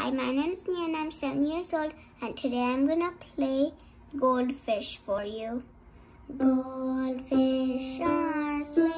Hi, my name is Nia and I'm 7 years old, and today I'm gonna play Goldfish for you. Goldfish are swimming